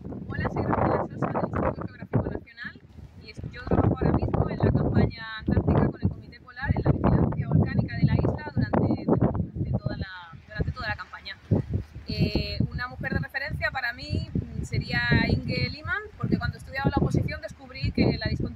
Hola, soy Graciela Sosa del Instituto Geográfico Nacional y yo trabajo ahora mismo en la campaña antártica con el Comité Polar en la vigilancia volcánica de la isla durante toda la campaña. Una mujer de referencia para mí sería Inge Liman, porque cuando estudiaba la oposición descubrí que la discoteca